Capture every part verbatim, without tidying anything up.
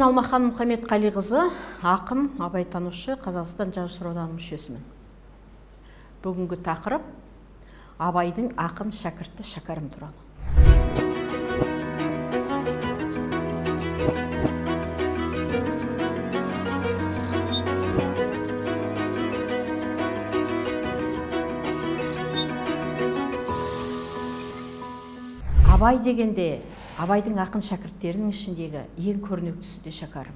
Мен Алмахан Мұхамедқалиқызы, ақын, абайтанушы, Қазақстан Жазушылар одағының мүшесімін. Бүгінгі тақырып Абайдың ақын шәкірті Шәкәрім туралы. Абай дегенде, Абайдың ақын шәкірттерінің ішіндегі ең көрнектісі де Шәкәрім.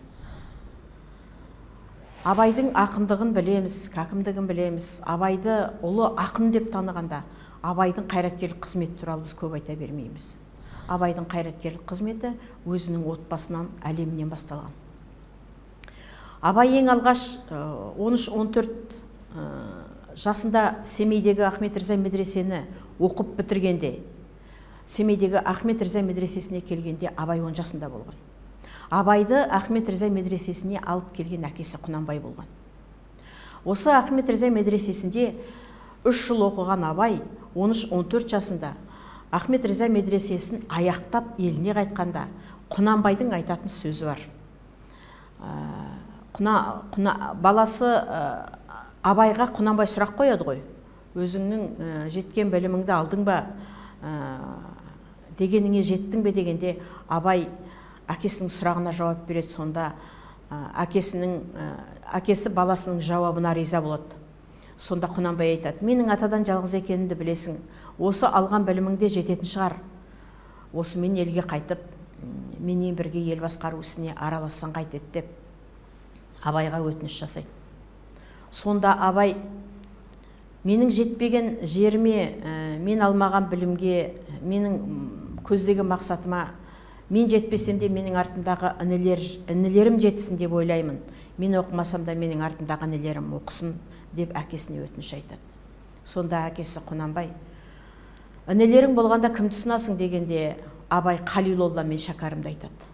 Абайдың ақындығын білеміз, кәкімдігін білеміз. Абайды ұлы ақын деп танығанда, Абайдың қайраткерлік қызметі туралы біз көп айта бермейміз. Абайдың қайраткерлік қызметі өзінің отбасынан, әлемінен басталған. Абай ең алғаш он үш он төрт жасында Семейдегі Ахмет Риза медресені оқып бітіргенде, Семейдегі Ахмет Риза медресесіне келгенде Абай он жасында болған. Абайды Ахмет Риза медресесіне алып келген әкесі Құнанбай болған. Осы Ахмет Риза медресесінде үш жыл оқыған Абай он үш он төрт жасында Ахмет Риза медресесін аяқтап еліне қайтқанда Құнанбайдың айтатын сөзі бар. Құна, құна, баласы Абайға Құнанбай сұрақ қояды ғой. Өзіңнің жеткен біліміңді алдың ба? Дегеніңе жеттің бе дегенде Абай әкесінің сұрағына жауап береді. Сонда әкесінің әкесі баласының жауабына риза болады. Сонда Құнанбай айтады: менің атадан жалғыз екенімді білесің, осы алған біліміңде жететін шығар. Осы мен елге қайтып, менен бірге ел басқару ісіне аралассаң қайтеді деп Абайға өтініш жасайды. Сонда Абай: менің жетпеген жеріме, мен алмаған білімге, менің көздеген мақсатыма мен жетпесем де менің артымдағы інілер, інілерім жетсін деп ойлаймын. Мен оқымасам да менің артымдағы інілерім оқысын деп әкесіне өтініш айтады. Сонда әкесі Құнанбай: інілерің болғанда кімді сынасың дегенде Абай Қалилолла мен Шәкәрімді айтады.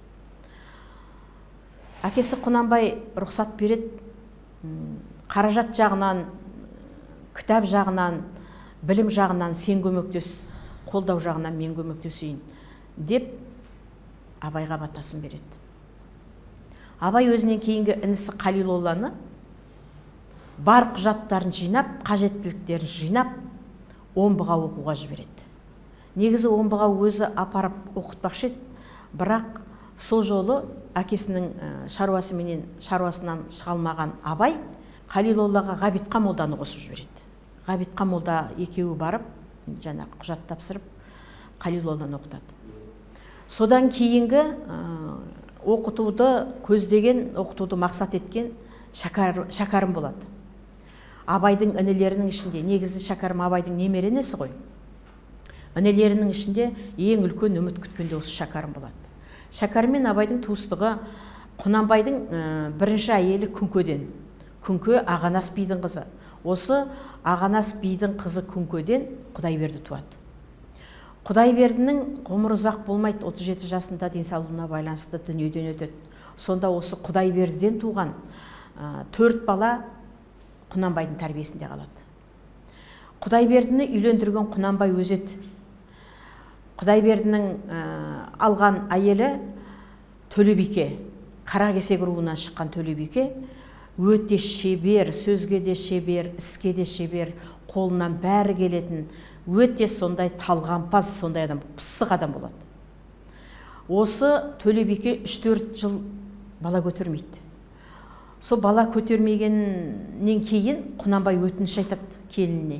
Әкесі Құнанбай рұқсат береді, қаражат жағынан, кітап жағынан, білім жағынан сен көмектес, қолдау жағынан мен көмектесейін деп Абайға батасын береді. Абай өзінен кейінгі інісі Қалилолланы бар құжаттарын жинап, қажеттіліктерін жинап, омбыға оқуға жібереді. Негізі омбыға өзі апарып оқытпақшы еді, бірақ сол жолы әкесінің шаруасы менен шаруасынан шығалмаған Абай Қалилоллаға Ғабитқа молданы қосып жібереді. Ғабитқа молда екеуі барып, жаңа құжат тапсырып, Қалилолланы оқытады. Содан кейінгі оқытуды көздеген, оқытуды мақсат еткен Шәкәрім болады. Абайдың інілерінің ішінде, негізі Шәкәрім Абайдың немере інісі ғой. Інілерінің ішінде ең үлкен үміт күткенде осы Шәкәрім болады. Шәкәрім мен Абайдың туыстығы Құнанбайдың бірінші әйелі Күнкеден. Күнке Ағанас бидің қызы. Осы Ағанас бидің қызы Күнкеден Құдайберді туады. Құдайбердінің ғұмыры ұзақ болмайды, отыз жеті жасында денсаулығына байланысты дүниеден өтеді. Сонда осы Құдайбердіден туған төрт бала Құнанбайдың тәрбиесінде қалады. Құдайбердіні үйлендірген Құнанбай өзі еді. Құдайбердінің алған әйелі Төлебике, Қаракесек руынан шыққан Төлебике өте шебер, сөзге де шебер, іске де шебер, қолынан бәрі келетін, өте сондай талғампаз, сондай адам, пысық адам болады. Осы Төлебике үш төрт жыл бала көтермейді. Сол бала көтермегеннен кейін Құнанбай өтініш айтады келініне: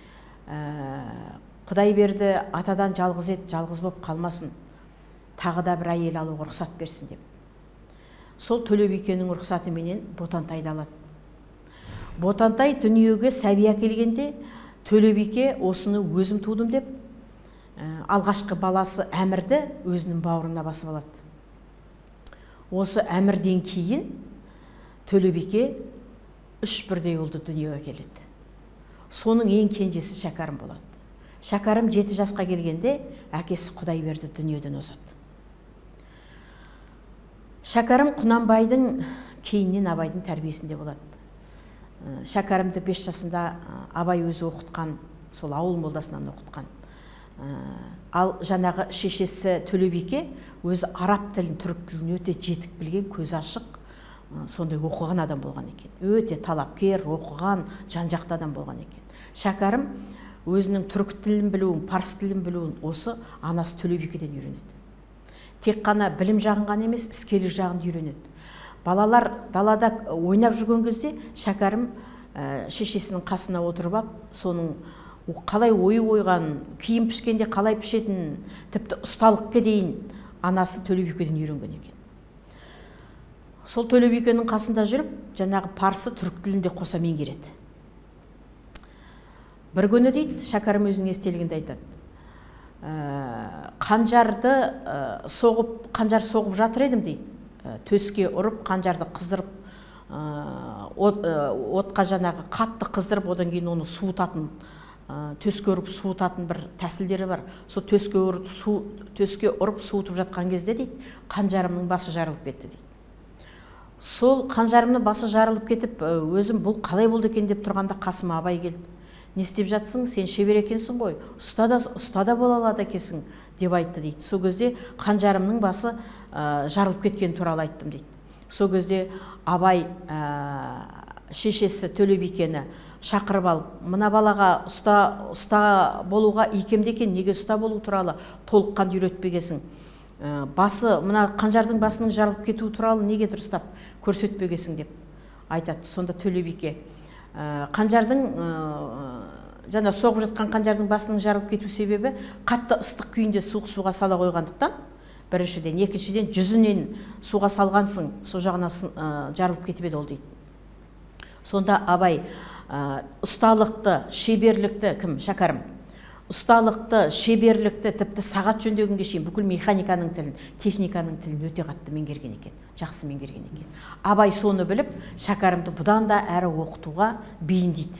Құдайберді атадан жалғыз ет, жалғыз боп қалмасын, тағы да бір әйел алуға рұқсат берсін деп. Сол Төлебикенің рұқсаты менен Ботантайды алады. Ботантай дүниеге сәби әкелгенде Төлебике осыны өзім тудым деп, алғашқы баласы Әмірді өзінің бауырына басып алады. Осы Әмірден кейін Төлебике үш бірдей ұлды дүниеге келеді. Соның ең кенжесі Шәкәрім болады. Шәкәрім жеті жасқа келгенде әкесі Құдайберді дүниеден озады. Шәкәрім Құнанбайдың кейіннен Абайдың тәрбиесінде болады. Шәкәрімді бес жасында Абай өзі оқытқан, сол ауыл молдасынан оқытқан. Ал жаңағы шешесі Төлебике өзі араб тілін, түрік тілін өте жетік білген, көз ашық, сондай оқыған адам болған екен. Өте талапкер, оқыған, жан-жақты адам болған екен. Шәкәрім өзінің түрік тілін білуін, парсы тілін білуін осы анасы Төлебикеден үйренеді. Тек қана білім жағын ғана емес, іскерлік жағын үйренеді. Балалар далада ойнап жүрген кезде Шәкәрім шешесінің қасына отырып алып, соның қалай ойы ойған, киім пішкенде қалай пішетін, тіпті ұсталыққа дейін анасы Төлебикеден үйренген екен. Сол Төлебикенің қасында жүріп, жаңағы парсы, түрік тілінде қоса меңгереді. Бір күні дейді, Шәкәрім өзінің естелігінде айтады. Қанжарды соғып, қанжар соғып жатыр едім дейді. Төске ұрып, қанжарды қыздырып, отқа жаңағы қатты қыздырып, одан кейін оны суытатын, төске ұрып суытатын бір тәсілдері бар. Сол төске ұрып, төске ұрып суытып жатқан кезде дейді, қанжарымның басы жарылып кетті дейді. Сол қанжарымның басы жарылып кетіп, өзім бұл қалай болды екен деп тұрғанда қасыма Абай келді. Не істеп жатсың, сен шебер екенсің ғой, ұстада, ұстада бола алады екенсің деп айтты дейді. Сол кезде қанжарымның басы жарылып кеткен туралы айттым дейді. Сол кезде Абай шешесі Төлебикені шақырып алып, мына балаға ұста, ұста болуға икемді екен, неге ұста болу туралы толыққанды үйретпегесің? Басы, мына қанжардың басының жарылып кетуі туралы неге дұрыстап көрсетпегесің деп айтады. Сонда Төлебике қанжардың, жаңа соғып жатқан қанжардың басының жарылып кету себебі қатты ыстық күйінде суық суға сала қойғандықтан, біріншіден, екіншіден жүзінен суға салғансың, сол жағына жарылып кетіп еді ол дейді. Сонда Абай ұсталықты, шеберлікті, кім? Шәкәрім. Ұсталықты, шеберлікті, тіпті сағат жөндегенге шейін бүкіл механиканың тілін, техниканың тілін өте қатты меңгерген екен, жақсы меңгерген екен. Абай соны біліп, Шәкәрімді бұдан да әрі оқытуға бейімдейді.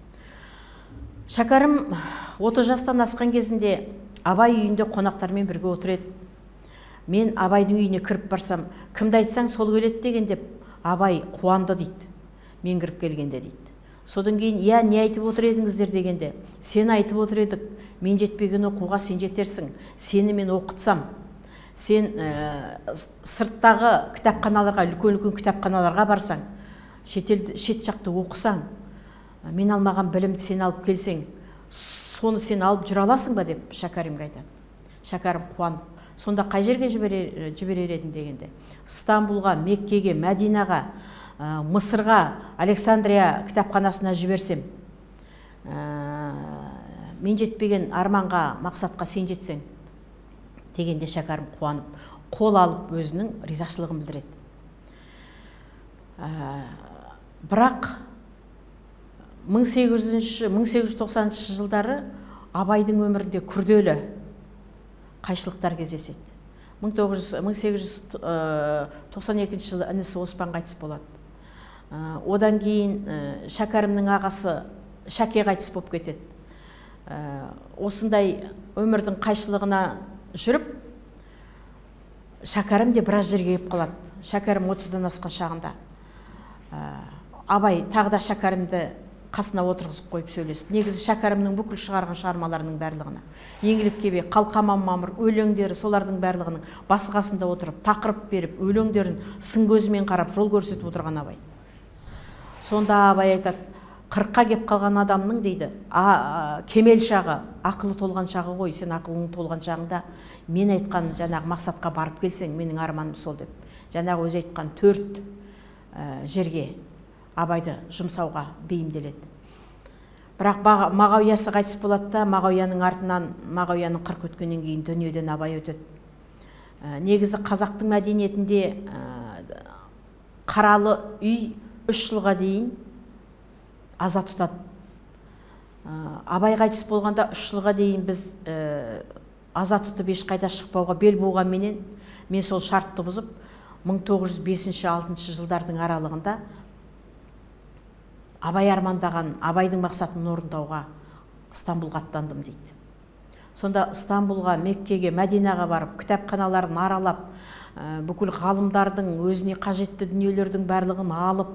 Шәкәрім отыз жастан асқан кезінде Абай үйінде қонақтармен бірге отыр еді. Мен Абайдың үйіне кіріп барсам, кімді айтсаң сол келеді деген деп, Абай қуанды дейді, мен кіріп келгенде дейді. Содан кейін, я не айтып отыр едіңіздер дегенде, сен айтып отыр едік, мен жетпеген оқуға сен жетерсің, сені мен оқытсам, сен сырттағы кітапханаларға, үлкен-үлкен кітапханаларға барсаң, шет жақты оқысаң, мен алмаған білімді сен алып келсең, соны сен алып жүре аласың ба деп Шәкәрімге айтады. Шәкәрім қуанып, сонда қай жерге жіберер едің дегенде, Стамбулға, Меккеге, Мәдинаға, Мысырға, Александрия кітапханасына жіберсем, мен жетпеген арманға, мақсатқа сен жетсең дегенде Шәкәрім қуанып, қол алып өзінің ризашылығын білдіреді. Бірақ мың сегіз жүз тоқсаныншы жылдары Абайдың өмірінде күрделі қайшылықтар кездеседі. мың сегіз жүз тоқсан екінші жылы інісі Оспан қайтыс болады. Одан кейін Шәкәрімнің ағасы Шәке қайтыс болып кетеді. Осындай өмірдің қайшылығына жүріп, Шәкәрім де біраз жерге келіп қалады. Шәкәрім отыздан асқан шағында. Абай тағы да Шәкәрімді қасына отырғызып қойып сөйлесіп. Негізі Шәкәрімнің бүкіл шығарған шығармаларының барлығына, Еңлік кебе, Қалқаман мамыр, өлеңдері, солардың барлығының басы қасында отырып, тақырып беріп, өлеңдерін сын көзімен қарап, жол көрсетіп отырған Абай. Сонда Абай айтады, қырыққа кеп қалған адамның дейді, кемел шағы, ақылы толған шағы ғой, сен ақылың толған шағында мен айтқан жаңағы мақсатқа барып келсең, менің арманым сол деп. Жаңағы өзі айтқан төрт жерге Абайды жұмсауға бейімделеді. Бірақ Мағауиясы қайтыс болады да, Мағауияның артынан, Мағауияның қырық өткеннен кейін дүниеден Абай өтеді. Негізі қазақтың мәдениетінде қаралы үй үш жылға дейін аза тұтады. Абай қайтыс болғанда үш жылға дейін біз аза тұтып ешқайда шықпауға бел буғанменен, мен сол шартты бұзып, мың тоғыз жүз бесінші алтыншы жылдардың аралығында Абай армандаған, Абайдың мақсатын орындауға Стамбулға аттандым дейді. Сонда Стамбулға, Меккеге, Мәдинаға барып, кітапханаларын аралап, бүкіл ғалымдардың өзіне қажетті дүниелердің барлығын алып,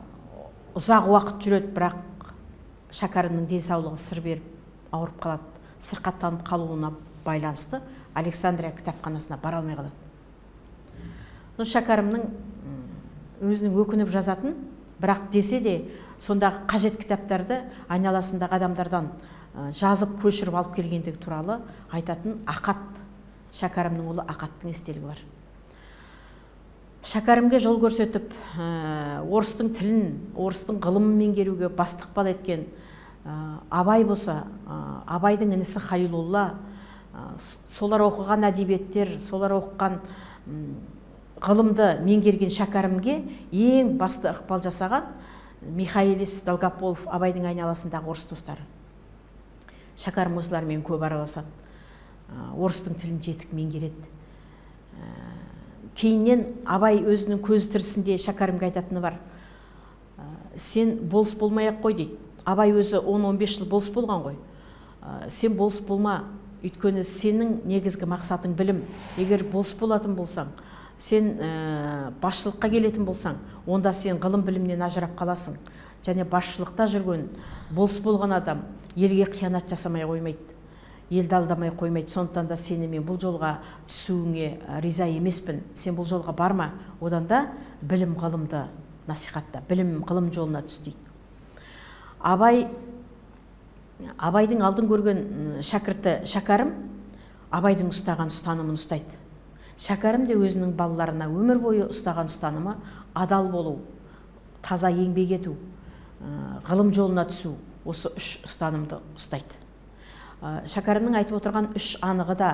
ұзақ уақыт жүреді, бірақ Шәкәрімнің денсаулығы сыр беріп ауырып қалады. сырқаттанып қалуына байланысты Александрия кітапханасына бара алмай қалады. Шәкәрімнің өзінің өкініп жазатын, бірақ десе де сондағы қажет кітаптарды айналасындағы адамдардан жазып көшіріп алып келгендігі туралы айтатын Ақат, Шәкәрімнің ұлы Ақаттың естелігі бар. Шәкәрімге жол көрсетіп, орыстың тілін, орыстың ғылымын меңгеруге басты ықпал еткен Абай болса, Абайдың інісі Халилулла, солар оқыған әдебиеттер, солар оқыған ғылымды меңгерген Шәкәрімге ең басты ықпал жасаған Михаилис, Долгополов, Абайдың айналасындағы орыс достары. Шәкәрім осылармен көп араласады, орыстың тілін жетік меңгереді. Кейіннен Абай өзінің көзі тірісінде Шәкәрімге айтатыны бар. Сен болыс болмай-ақ қой дейді. Абай өзі он он бес жыл болыс болған ғой. Сен болыс болма, өйткені сенің негізгі мақсатың білім. Егер болыс болатын болсаң, сен басшылыққа келетін болсаң, онда сен ғылым білімнен ажырап қаласың. Және басшылықта жүрген, болыс болған адам елге қиянат жасамай қоймайды, елді алдамай қоймайды. Сондықтан да сені мен бұл жолға түсуіңе риза емеспін. Сен бұл жолға барма, одан да білім ғылымды насихатта, білім ғылым жолына түс дейді. Абай, Абайдың алдын көрген шәкірті Шәкәрім Абайдың ұстаған ұстанымын ұстайды. Шәкәрім де өзінің балаларына өмір бойы ұстаған ұстанымы адал болу, таза еңбек ету, ғылым жолына түсу, осы үш ұстанымды ұстайды. Шәкәрімнің айтып отырған үш анығы да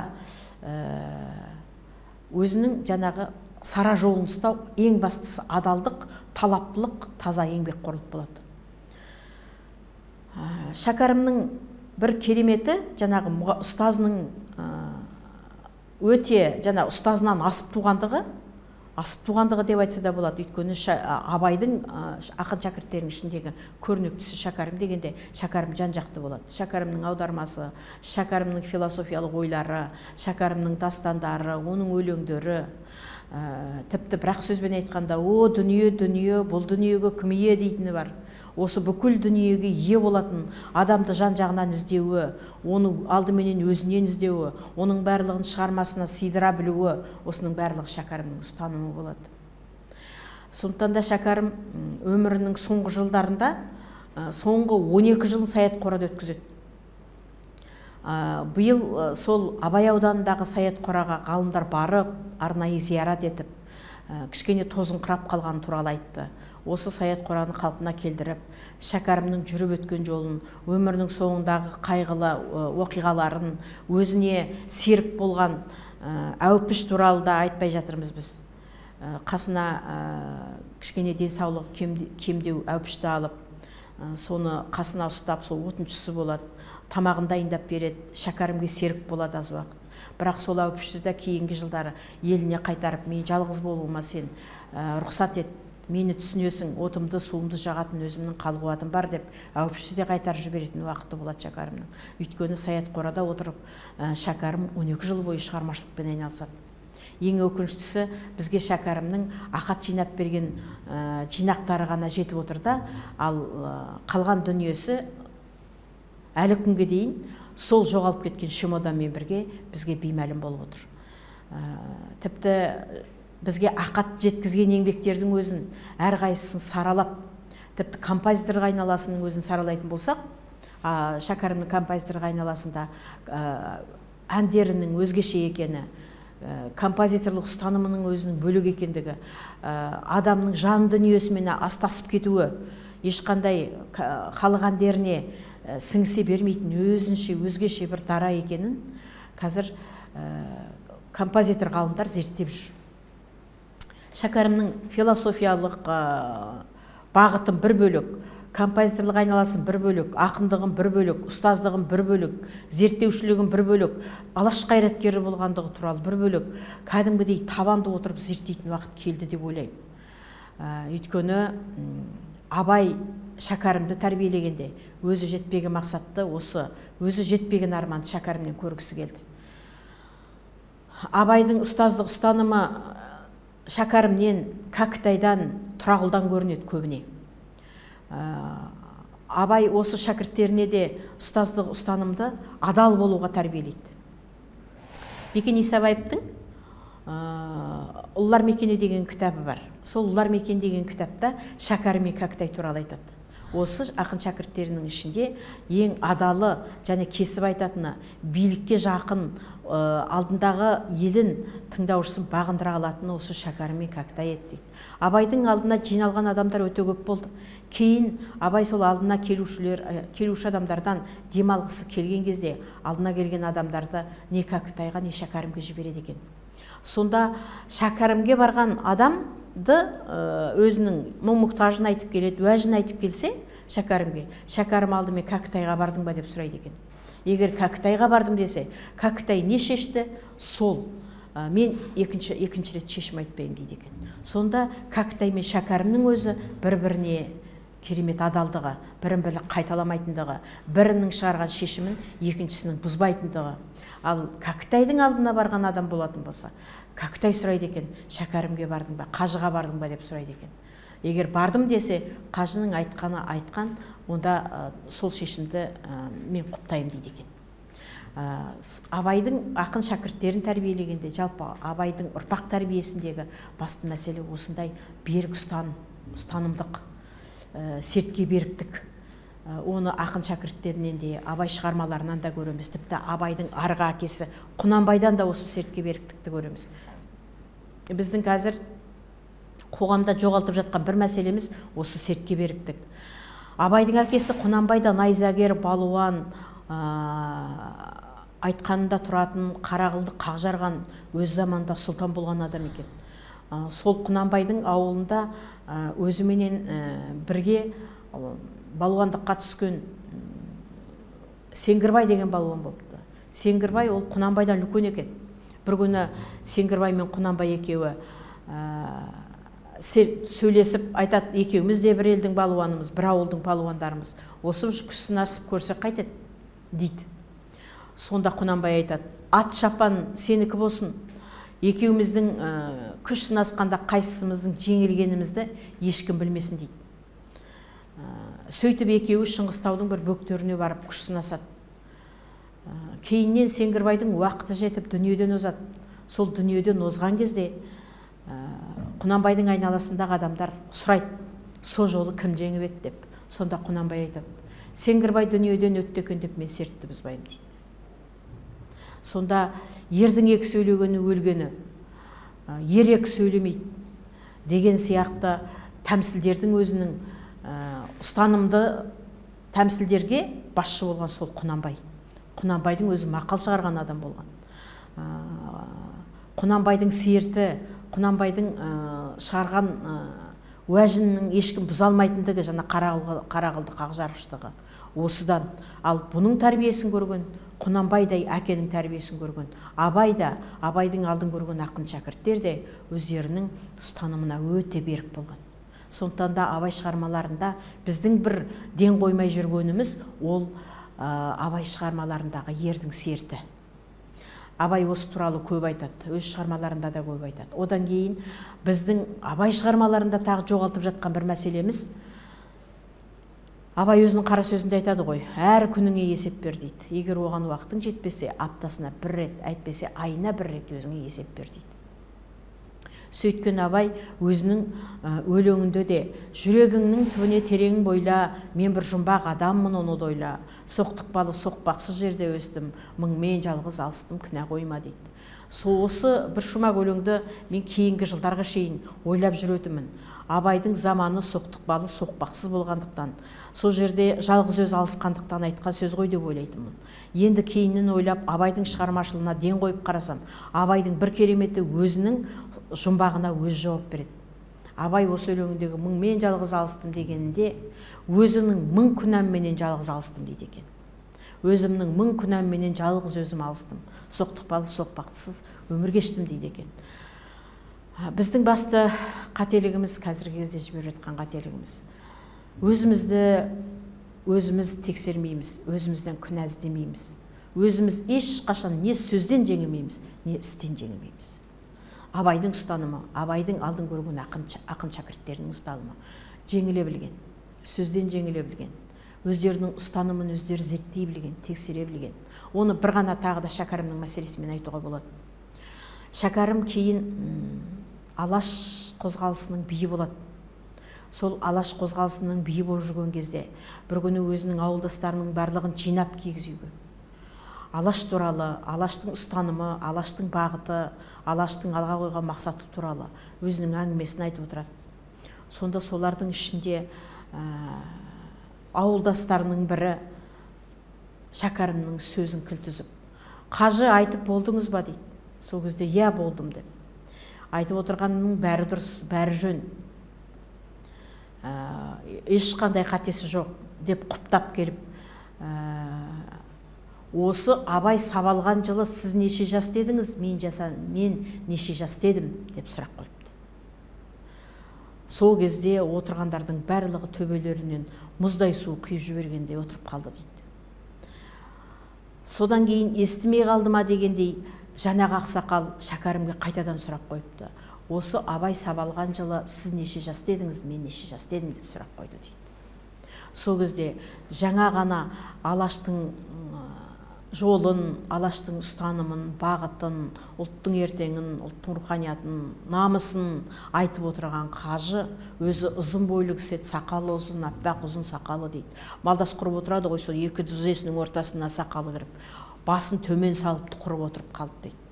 өзінің жаңағы сара жолын ұстау, ең бастысы адалдық, талаптылық, таза еңбекқорлық болады. Шәкәрімнің бір кереметі жаңағы ұстазының өте жаңа ұстазынан асып туғандығы, асып туғандығы деп айтса да болады. Өйткені Абайдың ақын шәкірттерінің ішіндегі көрнектісі Шәкәрім дегенде Шәкәрім жан-жақты болады. Шәкәрімнің аудармасы, Шәкәрімнің философиялық ойлары, Шәкәрімнің дастандары, оның өлеңдері, тіпті бірақ сөзбен айтқанда, о дүние, дүние, бұл дүниеге кім ие дейтіні бар. Осы бүкіл дүниеге ие болатын адамды жан-жағынан іздеуі, оны алдыменен өзінен іздеуі, оның барлығын шығармасына сыйдыра білуі, осының барлығы Шәкәрімнің ұстанымы болады. Сондықтан да Шәкәрім өмірінің соңғы жылдарында, соңғы он екі жылын Саят қорада өткізеді. Биыл сол Абай ауданындағы Саят қораға ғалымдар барып, арнайы зиярат етіп, кішкене тозыңқырап қалған туралы айтты. Осы Саят қораны қалпына келдіріп, Шәкәрімнің жүріп өткен жолын, өмірінің соңындағы қайғылы оқиғаларын, өзіне серік болған әупіш туралы да айтпай жатырмыз біз. Қасына кішкене денсаулық кемдеу әупішті алып, соны қасына ұстап, сол отыншысы болады, тамағын дайындап береді, Шәкәрімге серік болады аз уақыт. Бірақ сол әупішті де кейінгі жылдары еліне қайтарып, мен жалғыз болуыма сен рұқсат ет, мені түсінесің, отымды, суымды жағатын өзімнің қал-қуатым бар деп, әупішті де қайтарып жіберетін уақыты болады Шәкәрімнің. Өйткені Саят қорада отырып, Шәкәрім он екі жыл бойы шығармашылықпен айналысады. Ең өкініштісі, бізге Шәкәрімнің Ақат жинап берген жинақтары ғана жетіп отырды, ал қалған дүниесі әлі күнге дейін сол жоғалып кеткен шемоданмен бірге бізге беймәлім болып отыр. Тіпті бізге Ақат жеткізген еңбектердің өзін әрқайсысын саралап, тіпті композиторға айналасының өзін саралайтын болсақ, Шәкәрімнің композиторға айналасында әндерінің өзгеше екені, композиторлық ұстанымының өзінің бөлек екендігі, адамның жан дүниесімен астасып кетуі, ешқандай халық әндеріне сіңісе бермейтін өзінше, өзгеше бір дара екенін қазір композитор ғалымдар зерттеп жүр. Шәкәрімнің философиялық бағытын бір бөлік, композиторлық айналасын бір бөлік, ақындығын бір бөлік, ұстаздығын бір бөлік, зерттеушілігін бір бөлік, алаш қайраткері болғандығы туралы бір бөлік, кәдімгідей табанды отырып зерттейтін уақыт келді деп ойлаймын. Өйткені Абай Шәкәрімді тәрбиелегенде өзі жетпеген мақсатты, осы өзі жетпеген арманды Шәкәрімнен көргісі келді. Абайдың ұстаздық ұстанымы Шәкәрімнен, Кәкітайдан, Тұрағұлдан көрінеді көбіне. Абай осы шәкірттеріне де ұстаздық ұстанымды адал болуға тәрбиелейді. Бекен Исабаевтың «Ұллар мекені» деген кітабы бар. Сол «Ұллар мекені» деген кітапта Шәкәрім мен Кәкітай туралы айтады. Осы ақын шәкірттерінің ішінде ең адалы және кесіп айтатыны, билікке жақын, алдындағы елін тыңдаушысын бағындыра алатыны осы Шәкәрім мен Кәкітай еді дейді. Абайдың алдына жиналған адамдар өте көп болды. Кейін Абай сол алдына келушілер, келуші адамдардан демалғысы келген кезде алдына келген адамдарды не Кәкітайға, не Шәкәрімге жібереді екен. Сонда Шәкәрімге барған адамды өзінің мұң-мұқтажын айтып келеді, уәжін айтып келсе Шәкәрімге, Шәкәрім алды, мен Кәкітайға бардың ба деп сұрайды екен. Егер Кәкітайға бардым десе, Кәкітай не шешті? Сол. Мен екінші, екінші рет шешім айтпаймын дейді екен. Сонда Кәкітай мен Шәкәрімнің өзі бір-біріне керемет адалдығы, бірін-бірі қайталамайтындығы, бірінің шығарған шешімін екіншісінің бұзбайтындығы. Ал Кәкітайдың алдына барған адам болатын болса, Кәкітай сұрайды екен, Шәкәрімге бардың ба, қажыға бардың ба деп сұрайды екен. Егер бардым десе, қажының айтқаны айтқан, онда сол шешімді мен құптаймын дейді екен. Абайдың ақын шәкірттерін тәрбиелегенде, жалпы Абайдың ұрпақ тәрбиесіндегі басты мәселе осындай берік ұстанымдық, сертке беріктік. Оны ақын шәкірттерінен де, Абай шығармаларынан да көреміз. Тіпті Абайдың арғы әкесі Құнанбайдан да осы сертке беріктікті көреміз. Біздің қазір қоғамда жоғалтып жатқан бір мәселеміз осы сертке беріктік. Абайдың әкесі Құнанбай да найзагер, балуан, айтқанында тұратын, қарағылды қақжарған, өз заманда сұлтан болған адам екен. Сол Құнанбайдың ауылында өзіменен бірге балуандыққа түскен Сеңгірбай деген балуан болыпты. Сеңгірбай ол Құнанбайдан үлкен екен. Бір күні Сеңгірбай мен Құнанбай екеуі сөйлесіп айтады, екеуміз де бір елдің балуанымыз, бір ауылдың балуандарымыз. Осы күш сынасып көрсек қайтеді дейді. Сонда Құнанбай айтады, ат шапан сенікі болсын. Екеуміздің күш сынасқанда қайсымыздың жеңілгенімізді ешкім білмесін дейді. Сөйтіп екеуі Шыңғыстаудың бір бөктеріне барып күш сынасады. Кейіннен Сеңгірбайдың уақыты жетіп дүниеден озады. Сол дүниеден озған кезде Құнанбайдың айналасындағы адамдар сұрайды, со жолы кім жеңіп еді деп. Сонда Құнанбай айтады, Сеңгірбай дүниеден өтті екен деп мен сертті бұзбаймын дейді. Сонда ердің екі сөйлегені өлгені, ер екі сөйлемейді деген сияқты тәмсілдердің өзінің ұстанымды тәмсілдерге басшы болған сол Құнанбай. Құнанбайдың өзі мақал шығарған адам болған. Құнанбайдың серті, Құнанбайдың шығарған уәжінің ешкім бұза алмайтындығы, жаңа қарағылды қақжарғыштығы осыдан. Ал бұның тәрбиесін көрген, Құнанбайдай әкенің тәрбиесін көрген, Абай да, Абайдың алдын көрген ақын шәкірттер де өздерінің ұстанымына өте берік болған. Сондықтан да Абай шығармаларында біздің бір ден қоймай жүргеніміз ол Абай шығармаларындағы ердің серті. Абай осы туралы көп айтады, өз шығармаларында да көп айтады. Одан кейін біздің Абай шығармаларында тағы жоғалтып жатқан бір мәселеміз, Абай өзінің қара сөзінде айтады ғой, әр күніңе есеп бер дейді. Егер оған уақытың жетпесе, аптасына бір рет, әйтпесе айына бір рет өзіңе есеп бер дейді. Сөйткен Абай өзінің өлеңінде де жүрегіңнің түбіне терең бойла, мен бір жұмбақ адаммын оны дойла, соқтықпалы соқпақсыз жерде өстім, мыңмен жалғыз алыстым, кінә қойма дейді. Осы бір шумақ өлеңді мен кейінгі жылдарға шейін ойлап жүретімін. Абайдың заманы соқтықпалы соқпақсыз болғандықтан, сол жерде жалғыз өз алысқандықтан айтқан сөз ғой деп ойлайтынмын. Енді кейіннен ойлап Абайдың шығармашылығына ден қойып қарасам, Абайдың бір кереметі өзінің жұмбағына өз жауап береді. Абай осы өлеңіндегі мыңмен жалғыз алыстым дегенінде өзінің мың күнәмменен жалғыз алыстым дейді екен. Өзімнің мың күнәмменен жалғыз өзім алыстым, соқтықпалы соқпақсыз өмір кештім дейді екен. Біздің басты қателігіміз, қазіргі кезде жіберіп жатқан қателігіміз, өзімізді өзіміз тексермейміз, өзімізден күнә іздемейміз. Өзіміз ешқашан не сөзден жеңілмейміз, не істен жеңілмейміз. Абайдың ұстанымы, Абайдың алдын көрген ақын шәкірттерінің ұстанымы жеңіле білген, сөзден жеңіле білген, өздерінің ұстанымын өздері зерттей білген, тексере білген. Оны бір ғана тағы да Шәкәрімнің мәселесімен айтуға болады. Шәкәрім кейін Алаш қозғалысының биі болады. Сол Алаш қозғалысының биі болып жүрген кезде бір күні өзінің ауылдастарының барлығын жинап кигіз үйге. Алаш туралы, Алаштың ұстанымы, Алаштың бағыты, Алаштың алға қойған мақсаты туралы өзінің әңгімесін айтып отырады. Сонда солардың ішінде ә, ауылдастарының бірі Шәкәрімнің сөзін кілтізіп, қажы айтып болдыңыз ба дейді. Сол кезде иә болдым деп. Айтып отырғанның бәрі дұрыс, бәрі жөн. Ә, ешқандай қатесі жоқ деп құптап келіп, ә, осы Абай сабалған жылы сіз неше жас дедіңіз, мен, жаса, мен неше жас дедім деп сұрақ қойыпты. Сол кезде отырғандардың барлығы төбелерінен мұздай су құйып жібергендей отырып қалды дейді. Содан кейін естімей қалды ма дегендей жаңағы ақсақал Шәкәрімге қайтадан сұрақ қойыпты. Осы Абай сабалған жылы сіз неше жас дедіңіз, мен неше жас дедім деп сұрақ қойды дейді. Сол кезде жаңа ғана Алаштың жолын, Алаштың ұстанымын, бағытын, ұлттың ертеңін, ұлттың руханиятын, намысын айтып отырған қажы өзі ұзын бойлы кісі, сақалы ұзын, аппақ ұзын сақалы дейді. Малдас құрып отырады ғой, сол екі тізесінің ортасына сақалы кіріп, басын төмен салып құрып отырып қалды дейді.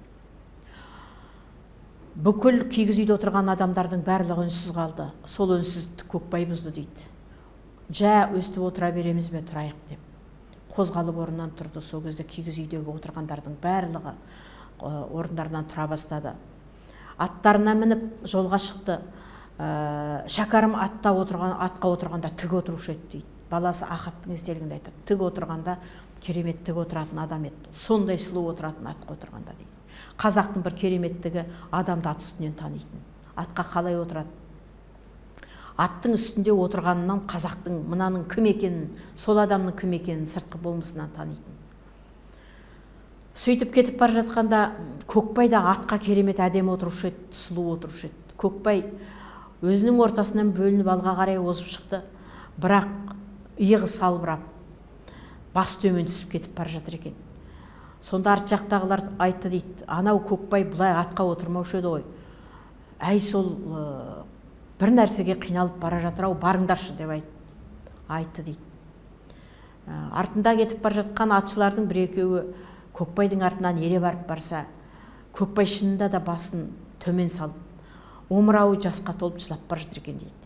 Бүкіл кигіз үйде отырған адамдардың барлығы үнсіз қалды. Сол үнсіздікті Көкбай бұзды дейді. Жә, өстіп отыра береміз бе, тұрайық деп. Қозғалып орнынан тұрды. Сол кезде кигіз үйдегі отырғандардың барлығы орындарынан тұра бастады. Аттарына мініп жолға шықты. Шәкәрім атта отырған, атқа отырғанда тік отырушы еді дейді. Баласы Ахаттың естелігінде айтады. Тік отырғанда керемет тік отыратын адам еді. Сондай сұлу отыратын атқа отырғанда дейді. Қазақтың бір кереметтігі адамды ат үстінен танитын. Атқа қалай отырады? Аттың үстінде отырғанынан қазақтың мынаның кім екенін, сол адамның кім екенін сыртқы болмысынан танитын. Сөйтіп кетіп бара жатқанда Көкбай да атқа керемет әдемі отырушы еді, сұлу отырушы еді. Көкбай өзінің ортасынан бөлініп алға қарай озып шықты, бірақ иығы салбырап, бас төмен түсіп кетіп бара жатыр екен. Сонда арт жақтағылар айтты дейді, анау Көкбай бұлай атқа отырмаушы еді ғой. Әй, сол бір нәрсеге қиналып бара жатыр ау, барыңдаршы деп айтты дейді. Артында кетіп бара жатқан атшылардың бір екеуі Көкбайдың артынан ере барып барса, Көкбай шынында да басын төмен салып, омырауы жасқа толып жылап бара жатыр екен дейді.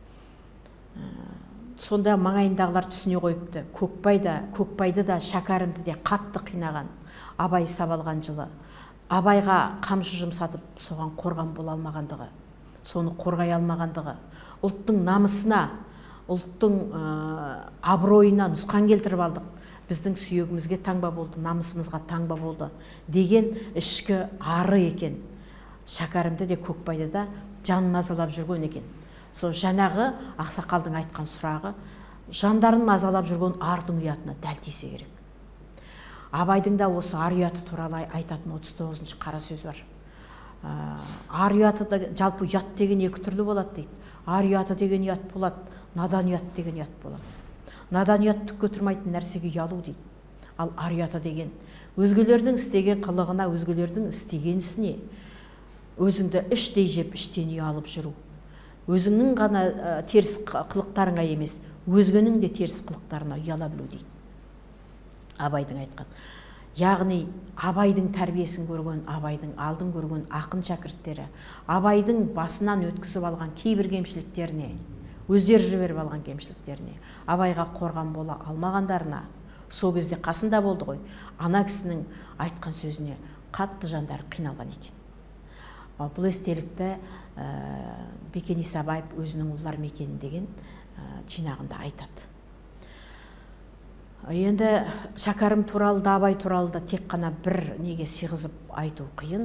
Сонда маңайындағылар түсіне қойыпты. Көкбайды да Шәкәрімді де қатты қинаған Абай сабалған жылы, Абайға қамшы жұмсатып, соған қорған бола алмағандығы, соны қорғай алмағандығы, ұлттың намысына, ұлттың абыройына нұсқан келтіріп алдық. Біздің сүйегімізге таңба болды, намысымызға таңба болды деген ішкі ары екен. Шәкәрімді де Көкбайды да жан мазалап жүрген екен. Сол жаңағы ақсақалдың айтқан сұрағы жандарын мазалап жүрген ардың ұятына дәл тисе керек. Абайдың да осы ар ұяты туралы айтатын отыз тоғызыншы қара сөз бар. Ар ұяты да, жалпы ұят деген екі түрлі болады дейді. Ар ұяты деген ұят болады, надан ұят деген ұят болады. Надан ұят түкке тұрмайтын нәрсеге ұялу дейді. Ал ар ұяты деген өзгелердің істеген қылығына, өзгелердің істеген ісіне өзіңді іштей жеп, іштен ұялып жүру. Өзіңнің ғана теріс қылықтарыңа емес, өзгенің де теріс қылықтарына ұяла білу дейді. Абайдың айтқан. Яғни Абайдың тәрбиесін көрген, Абайдың алдын көрген ақын шәкірттері, Абайдың басынан өткізіп алған кейбір кемшіліктеріне, өздері жіберіп алған кемшіліктеріне, Абайға қорған бола алмағандарына, сол кезде қасында болды ғой, ана кісінің айтқан сөзіне қатты жандары қиналған екен. Бұл естелікті Бекен Исабаев өзінің ұлылар мекені деген жинағында айтады. Енді Шәкәрім туралы да, Абай туралы да тек қана бір неге сыйғызып айту қиын.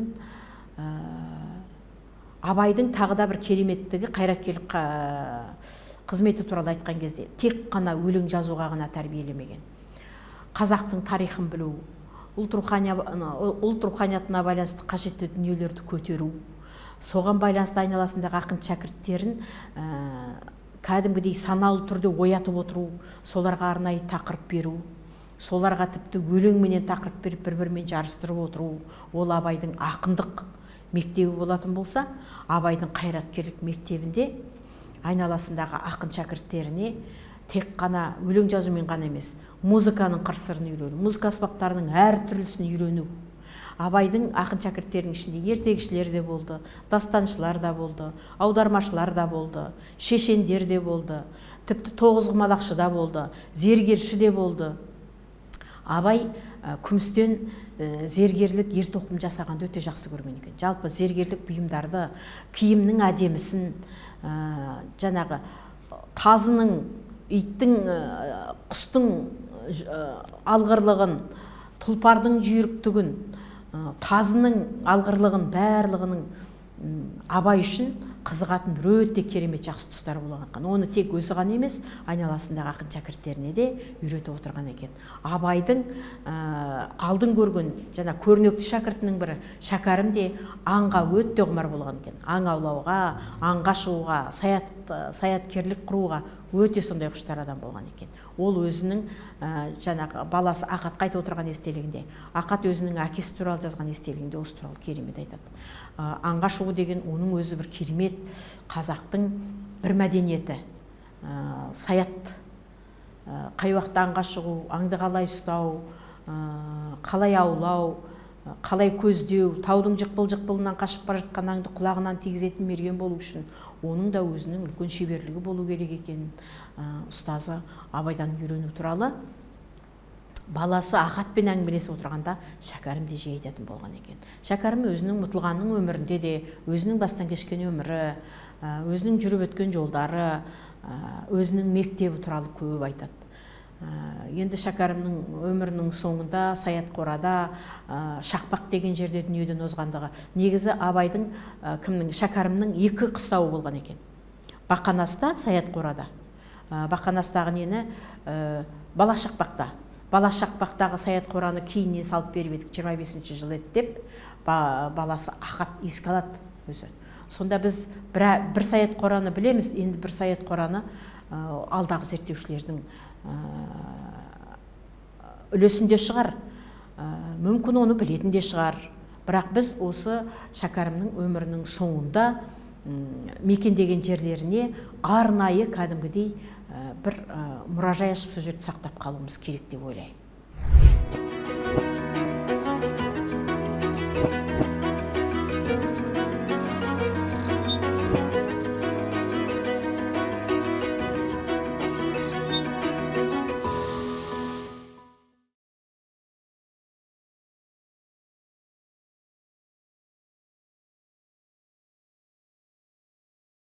Абайдың тағы да бір кереметтігі қайраткерлік қызметі туралы айтқан кезде тек қана өлең жазуға ғана тәрбиелемеген. Қазақтың тарихын білу, ұлт руханиятына байланысты қажетті дүниелерді көтеру, соған байланысты айналасындағы ақын шәкірттерін кәдімгідей саналы түрде оятып отыру, соларға арнайы тақырып беру, соларға тіпті өлеңменен тақырып беріп бір-бірімен жарыстырып отыру, ол абайдың ақындық мектебі болатын болса, абайдың қайраткерлік мектебінде айналасындағы ақын шәкірттеріне тек қана өлең жазумен ғана емес, музыканың қыр-сырын үйрену, музыка аспаптарының әр түрлісін үйрену. Абайдың ақын шәкірттерінің ішінде ертегішілер де болды, дастаншылар да болды, аудармашылар да болды, шешендер де болды, тіпті тоғызқұмалақшы да болды, зергерші де болды. Абай күмістен зергерлік ер тоқым жасағанды өте жақсы көрген екен. Жалпы зергерлік бұйымдарды, киімнің әдемісін, жаңағы тазының, иттің, құстың алғырлығын, тұлпардың жүйріктігін, тазының алғырлығын барлығының Абай үшін қызығатын бір өте керемет жақсы тұстары болған. Оны тек өзі ғана емес, айналасындағы ақын шәкірттеріне де үйретіп отырған екен. Абайдың алдын көрген жана көрнекті шәкіртінің бірі Шәкәрім де аңға өте құмар болған екен. Аң аулауға, аңға шығуға, саят саяткерлік құруға өте сондай құштар адам болған екен. Ол өзінің жаңағы баласы Ақатқа айтып отырған естелігінде, Ақат өзінің әкесі туралы жазған естелігінде осы туралы керемет айтады. Аңға шығу деген оның өзі бір керемет қазақтың бір мәдениеті. Саят, қай уақытта аңға шығу, аңды қалай ұстау, қалай аулау, қалай көздеу, таудың жықпыл-жықпылынан қашып бара жатқан аңды құлағынан тигізетін мерген болу үшін оның да өзінің үлкен шеберлігі болу керек екенін ұстазы Абайдан үйрену туралы баласы Ақатпен әңгімелесіп отырғанда Шәкәрім де жиі айтатын болған екен. Шәкәрім өзінің ұмытылғанның өмірінде де, өзінің бастан кешкен өмірі, өзінің жүріп өткен жолдары, өзінің мектебі туралы көп айтады. Енді Шәкәрімнің өмірінің соңында Саят қорада Шақпақ деген жерде дүниеден озғандығы негізі Абайдың кімнің Шәкәрімнің екі қыстауы болған екен. Бақанаста, Саят қорада. Бақанастағы нені Бала Шақпақта. Бала Шақпақтағы Саят қораны кейіннен салып беріп едік, жиырма бесінші жыл еді деп, баласы Ақат еске алады өзі. Сонда біз бір Саят қораны білеміз, енді бір Саят қораны алдағы зерттеушілердің үлесінде шығар. Мүмкін оны білетін де шығар. Бірақ біз осы Шәкәрімнің өмірінің соңында мекендеген жерлеріне арнайы кәдімгідей бір мұражай ашып сол жерді сақтап қалуымыз керек деп ойлаймын.